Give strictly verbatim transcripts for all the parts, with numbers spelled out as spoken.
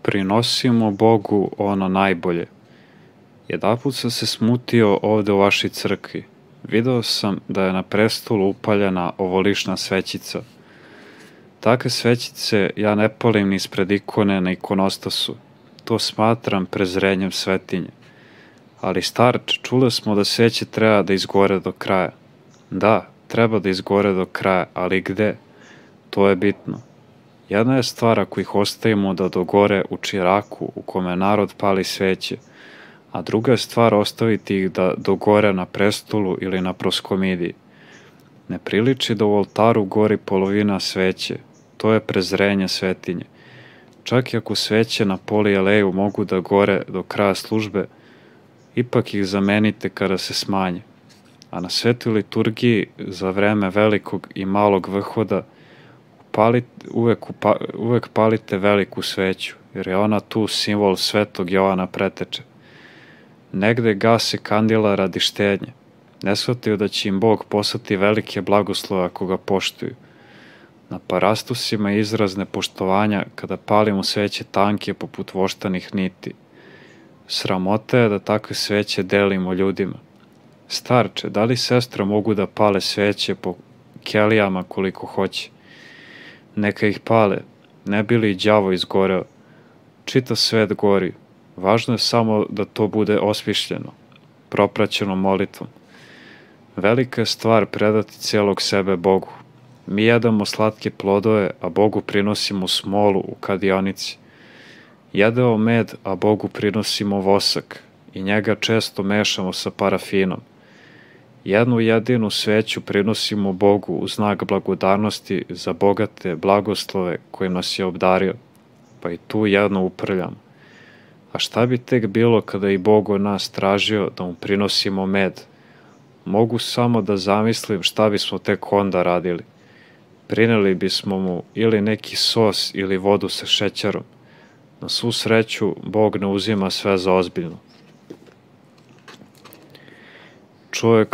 Prinosimo Bogu ono najbolje. Jedanput sam se smutio ovde u vašoj crkvi. Video sam da je na prestolu upaljena ovolišna svećica. Takve svećice ja ne palim ni ispred ikone na ikonostasu. To smatram prezrenjem svetinje. Ali starče, čuli smo da sveće treba da izgore do kraja. Da, treba da izgore do kraja, ali gde? To je bitno. Jedna je stvar ako ih ostavimo da dogore u čiraku u kome narod pali sveće, a druga je stvar ostaviti ih da dogore na prestolu ili na proskomidiji. Ne priliči da u oltaru gori polovina sveće, to je prezrenje svetinje. Čak i ako sveće na polialeju mogu da gore do kraja službe, ipak ih zamenite kada se smanje. A na svetoj liturgiji za vreme velikog i malog vrhoda Palit, uvek, upa, uvek palite veliku sveću, jer je ona tu simbol svetog Jovana Preteče. Negde gase kandila radi štednje. Ne shvataju da će im Bog poslati velike blagoslove ako ga poštuju. Na parastusima je izraz nepoštovanja kada palimo sveće tanke poput voštanih niti. Sramota je da takve sveće delimo ljudima. Starče, da li sestra mogu da pale sveće po kelijama koliko hoće? Neka ih pale, ne bi li i đavo izgoreo. Čita svet gori, važno je samo da to bude osmišljeno, propraćeno molitvom. Velika je stvar predati cijelog sebe Bogu. Mi jedamo slatke plodove, a Bogu prinosimo smolu u kadionici. Jedemo med, a Bogu prinosimo vosak i njega često mešamo sa parafinom. Jednu jedinu sveću prinosimo Bogu u znak blagodarnosti za bogate blagoslove kojim nas je obdario, pa i tu jednu uprljamo. A šta bi tek bilo kada i Bog od nas tražio da mu prinosimo med? Mogu samo da zamislim šta bismo tek onda radili. Prineli bismo mu ili neki sos ili vodu sa šećerom. Na svu sreću, Bog ne uzima sve za ozbiljno. Čovjek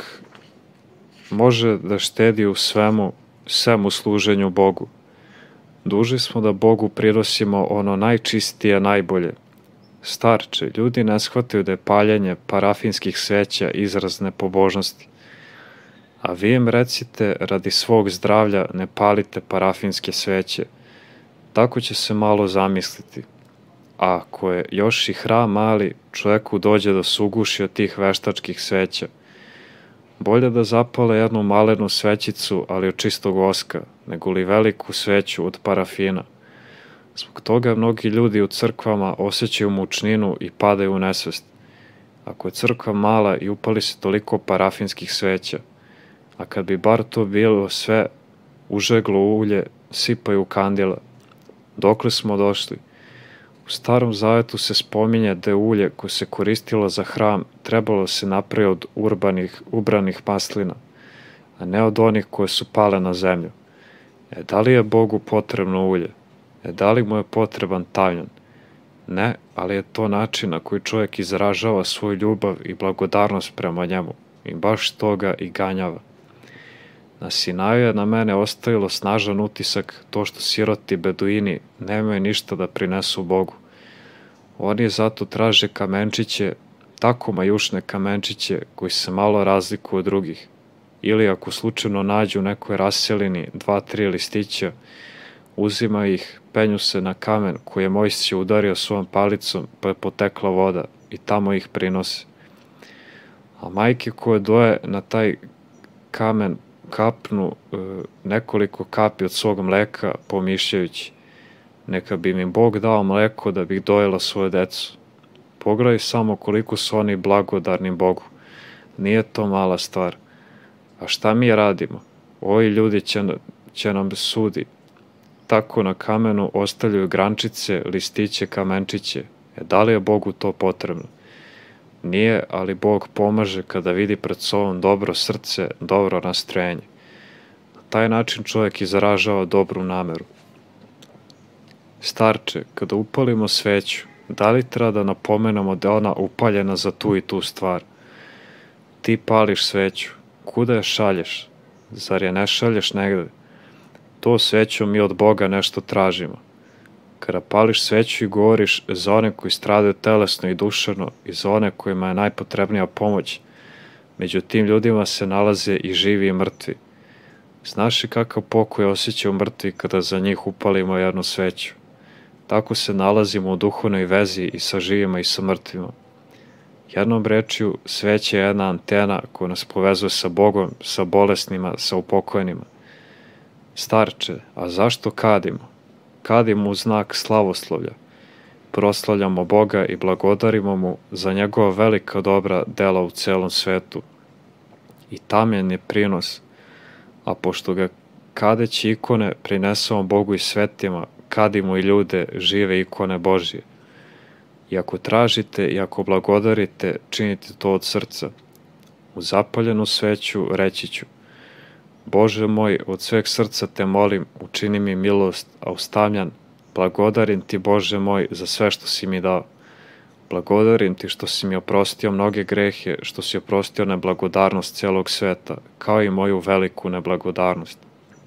može da štedi u svemu, sem u služenju Bogu. Dužni smo da Bogu prinosimo ono najčistije, najbolje. Starče, ljudi ne shvataju da je paljenje parafinskih sveća izraz nepobožnosti. A vi im recite, radi svog zdravlja ne palite parafinske sveće. Tako će se malo zamisliti. A ako je još i hram mali, čovjeku dođe da se uguši od tih veštačkih sveća. Bolje da zapale jednu malenu svećicu, ali od čistog voska, nego li veliku sveću od parafina. Zbog toga mnogi ljudi u crkvama osjećaju mučninu i padaju u nesvest. Ako je crkva mala i upali se toliko parafinskih sveća, a kad bi bar to bilo sve užeglo ulje, sipaju kandila. Dokle smo došli? U Starom Zavetu se spominje da je ulje koje se koristilo za hram trebalo se napraviti od urbanih, ubranih maslina, a ne od onih koje su pale na zemlju. E da li je Bogu potrebno ulje? E da li mu je potreban tamjan? Ne, ali je to način na koji čovjek izražava svoju ljubav i blagodarnost prema njemu i baš toga i ganjava. Na Sinaju je na mene ostavilo snažan utisak to što siroti beduini nemaju ništa da prinesu Bogu. Oni zato traže kamenčiće, tako majušne kamenčiće koji se malo razlikuju od drugih. Ili ako slučajno nađu u nekoj raselini dva, tri listića, uzima ih, penju se na kamen koji je Mojsije udario svojom palicom pa je potekla voda i tamo ih prinose. A majke koje doje na taj kamen kapnu e, nekoliko kapi od svog mleka pomišljajući, neka bi mi Bog dao mleko da bih dojela svoju decu. Pogledaj samo koliko su oni blagodarni Bogu. Nije to mala stvar. A šta mi radimo? Ovi ljudi će, će nam sudi. Tako na kamenu ostavljaju grančice, listiće, kamenčiće. E da li je Bogu to potrebno? Nije, ali Bog pomaže kada vidi pred sobom dobro srce, dobro nastrojenje. Na taj način čovjek izražava dobru nameru. Starče, kada upalimo sveću, da li treba da napomenemo da je ona upaljena za tu i tu stvar? Ti pališ sveću, kuda je šalješ? Zar je ne šalješ negde? To sveću mi od Boga nešto tražimo. Kada pališ sveću i govoriš za one koji stradaju telesno i duševno i za one kojima je najpotrebnija pomoć, među tim ljudima se nalaze i živi i mrtvi. Znaš li kakav pokoj osjećaju mrtvi kada za njih upalimo jednu sveću? Tako se nalazimo u duhovnoj vezi i sa živima i sa mrtvima. Jednom rečju, sveća je jedna antena koja nas povezuje sa Bogom, sa bolesnima, sa upokojenima. Starče, a zašto kadimo? Kadimo u znak slavoslovlja. Proslavljamo Boga i blagodarimo Mu za njegova velika dobra dela u celom svetu. I tamen je prinos, a pošto ga kadeći ikone prinesemo Bogu i svetima, kadimo i ljude, žive ikone Božje. I ako tražite i ako blagodarite, činite to od srca. U zapaljenu sveću reći ću: Bože moj, od sveg srca te molim, učini mi milost, a ustavljan, blagodarim ti, Bože moj, za sve što si mi dao. Blagodarim ti što si mi oprostio mnoge grehe, što si oprostio neblagodarnost celog sveta, kao i moju veliku neblagodarnost.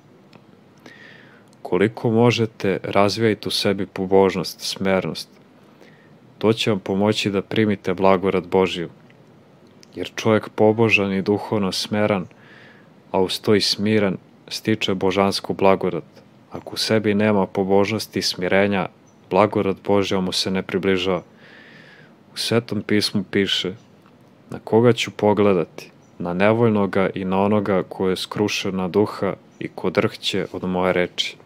Koliko možete, razvijajte u sebi pobožnost, smernost. To će vam pomoći da primite blagorad Božiju. Jer čovjek pobožan i duhovno smeran, a uz to i smiren, stiče božansku blagodat. Ako u sebi nema pobožnosti i smirenja, blagodat Božja mu se ne približava. U Svetom pismu piše: na koga ću pogledati? Na nevoljnoga i na onoga ko je skrušena duha i ko drhće od moje reči.